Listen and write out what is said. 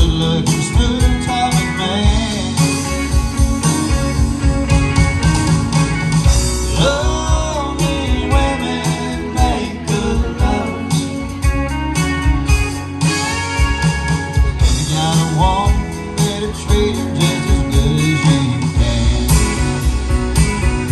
good-looking, smooth-talking man. Lonely women make good lovers, and the kind of woman that'll treat him just